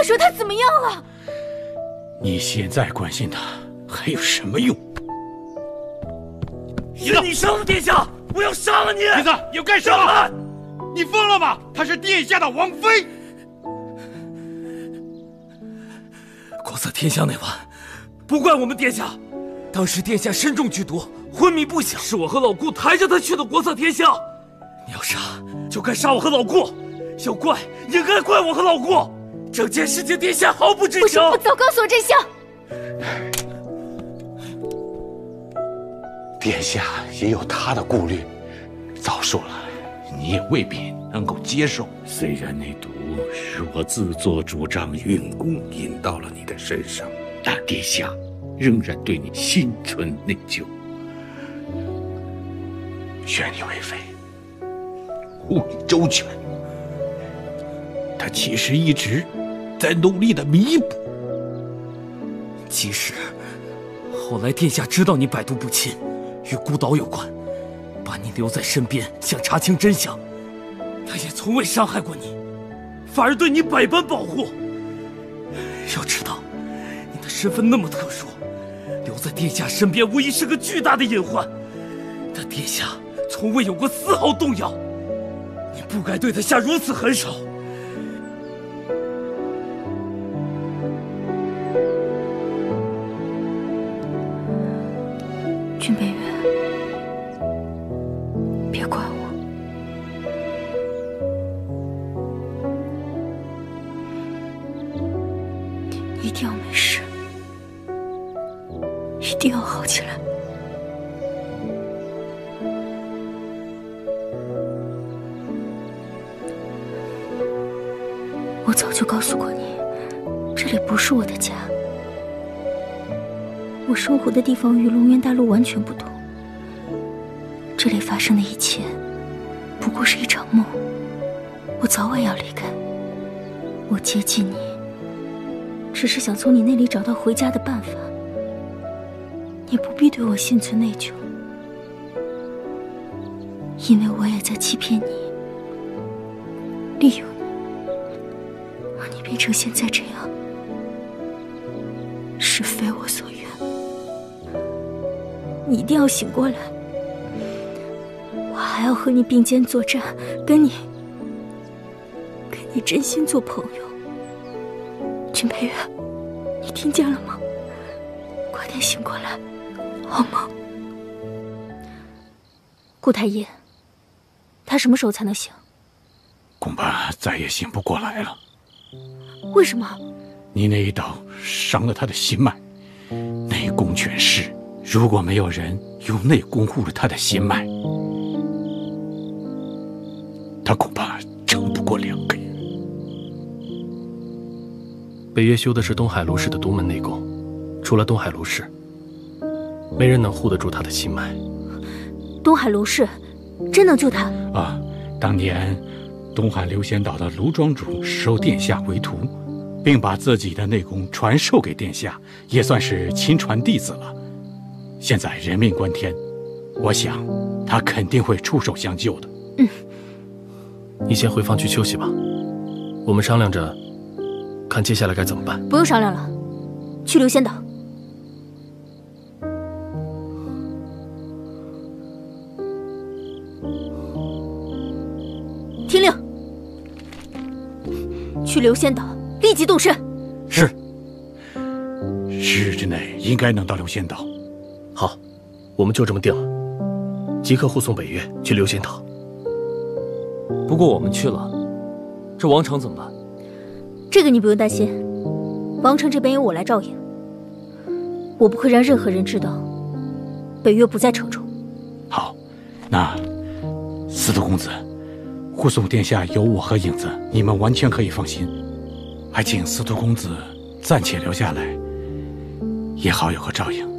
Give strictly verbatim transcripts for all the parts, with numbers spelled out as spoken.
快说他怎么样了！ 你现在关心他还有什么用？ 是你杀了殿下，我要杀了你！ 蹄子，你要干什么？你疯了吗？她是殿下的王妃。 国色天香那晚，不怪我们殿下，当时殿下身中剧毒，昏迷不醒，是我和老顾抬着他去的国色天香。你要杀，就该杀我和老顾；要怪，也该怪我和老顾。整件事情，殿下毫不知情。 为什么不早告诉我真相？ 殿下也有他的顾虑，早说了，你也未必能够接受。 虽然那毒是我自作主张运功引到了你的身上，但殿下仍然对你心存内疚。 选你为妃，护你周全。他其实一直在努力的弥补。 即使后来殿下知道你百毒不侵，与孤岛有关，把你留在身边，想查清真相，他也从未伤害过你，反而对你百般保护。要知道，你的身份那么特殊，留在殿下身边无疑是个巨大的隐患。但殿下从未有过丝毫动摇，你不该对他下如此狠手。 君北月，别怪我。一定要没事，一定要好起来。我早就告诉过你，这里不是我的家。我生活的地方与龙源大陆完全不同，这里发生的一切不过是一场梦。我早晚要离开。我接近你，只是想从你那里找到回家的办法。你不必对我心存内疚，因为我也在欺骗你，利用你，让你变成现在这样，是非我所愿。你一定要醒过来，我还要和你并肩作战，跟你跟你真心做朋友。君北月，你听见了吗？快点醒过来，好吗？顾太医，他什么时候才能醒？ 恐怕再也醒不过来了。 为什么？ 你那一刀伤了他的心脉，内功全失。如果没有人用内功护了他的心脉，他恐怕撑不过两个月。 北岳修的是东海卢氏的独门内功，除了东海卢氏，没人能护得住他的心脉。 东海卢氏真能救他？ 啊，当年东海流仙岛的卢庄主收殿下为徒，并把自己的内功传授给殿下，也算是亲传弟子了。现在人命关天，我想他肯定会出手相救的。 嗯， 你先回房去休息吧，我们商量着看接下来该怎么办。 不用商量了，去流仙岛。听令，去流仙岛，立即动身。 是。十日之内应该能到流仙岛。 好，我们就这么定了，即刻护送北岳去流仙岛。 不过我们去了，这王城怎么办？ 这个你不用担心，王城这边由我来照应。我不会让任何人知道北岳不在城中。 好，那司徒公子，护送殿下有我和影子，你们完全可以放心。还请司徒公子暂且留下来，也好有个照应。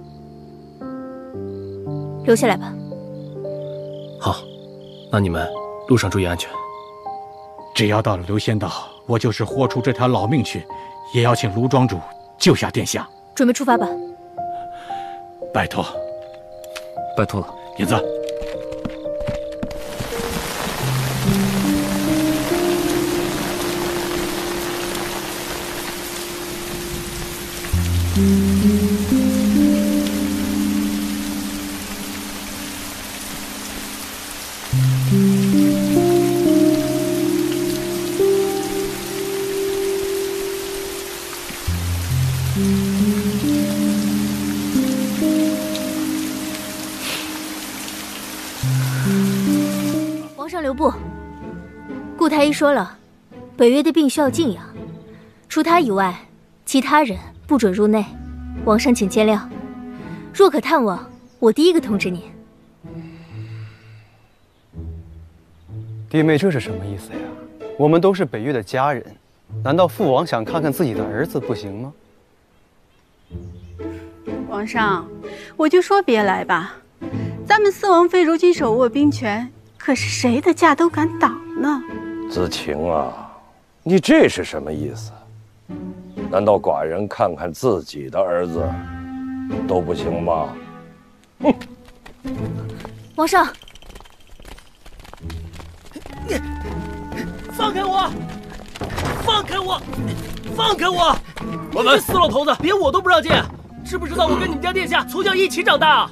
留下来吧。 好，那你们路上注意安全。 只要到了流仙岛，我就是豁出这条老命去，也要请卢庄主救下殿下。 准备出发吧。 拜托， 拜托了， 影子。 皇上留步，顾太医说了，北岳的病需要静养，除他以外，其他人不准入内。皇上请见谅，若可探望，我第一个通知您。 弟妹，这是什么意思呀？我们都是北岳的家人，难道父王想看看自己的儿子不行吗？ 皇上，我就说别来吧，咱们四王妃如今手握兵权，可是谁的架都敢挡呢？ 子晴啊，你这是什么意思？难道寡人看看自己的儿子都不行吗？哼！ 皇上， 放开我！放开我！放开我！我们死老头子，连我都不让进，知不知道我跟你们家殿下从小一起长大？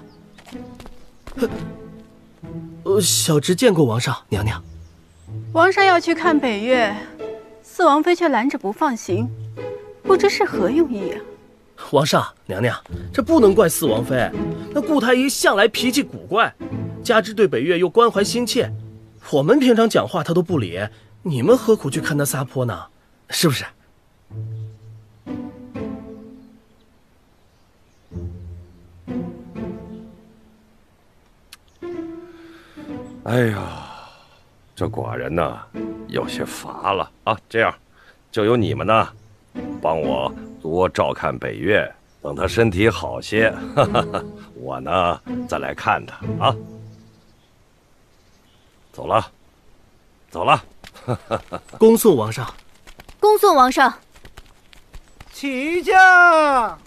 呃，小侄见过王上娘娘。 皇上要去看北岳，四王妃却拦着不放行，不知是何用意啊？ 皇上娘娘，这不能怪四王妃，那顾太医向来脾气古怪，加之对北岳又关怀心切，我们平常讲话他都不理，你们何苦去看他撒泼呢？是不是？ 哎呀，这寡人呢有些乏了啊！这样，就由你们呢，帮我多照看北岳，等他身体好些，哈哈，我呢再来看他啊。走了，走了。 恭送王上。 恭送王上。 起驾。